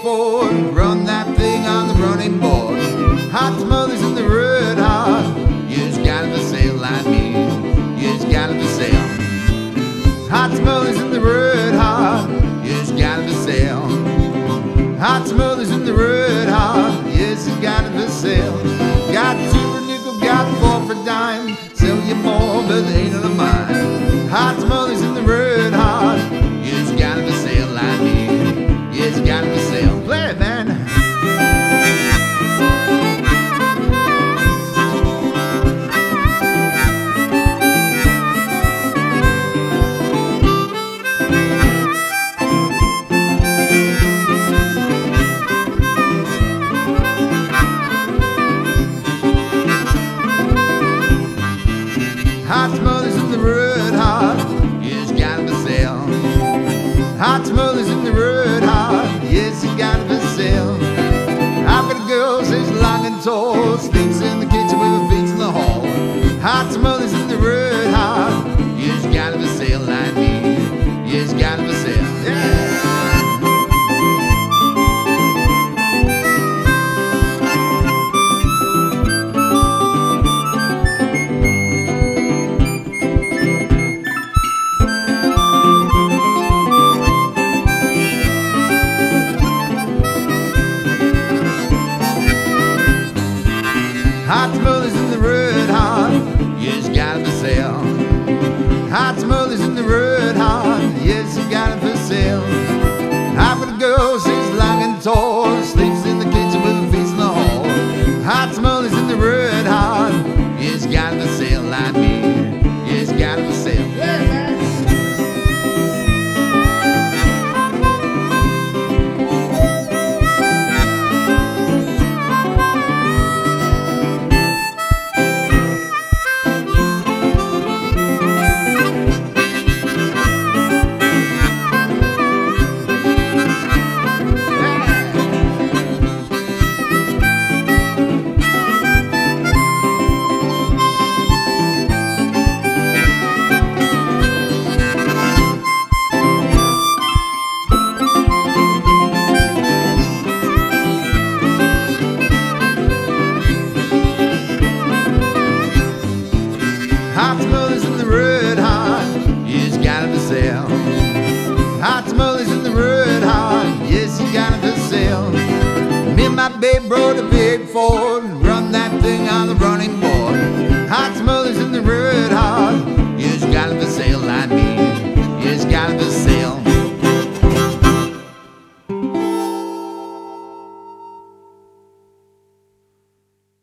Ford, run that thing on the running board. Hot tamales in the red hot, you just gotta be sale like me, you just gotta be sale. Hot tamales in the red hot, you just gotta be sale. Hot tamales in the red hot, yes, it's gotta be sale. Got 2 for a nickel, got 4 for a dime, sell you more, but they ain't none of mine. Hot tamales in the red hot, you just gotta be sale like me, you just gotta be sale. Play it, man. Hot tamales in the red hot, you just gotta be sale. Hot tamales in the red hot, yes, you gotta be sale. I've got a girl, she's long and tall, sleeps in the kitchen with her feet in the hall. Hot tamales in the red hot, you just gotta be sale like me, you just gotta be sale. Yeah. Hot tamales in the red hot, you just gotta be sale. Hot tamales in the red hot, yes, you gotta be sale. I've got a girl, she's long and tall, sleeps in the kitchen with her feet in the hall. Hot tamales in the red hot, you just gotta be sale like me, you just gotta be sale. Yeah, man. Hot tamales in the red hot, you just gotta be sale. Hot tamales in the red hot, yes, you gotta be sale. Me and my babe rode a big Ford, run that thing on the running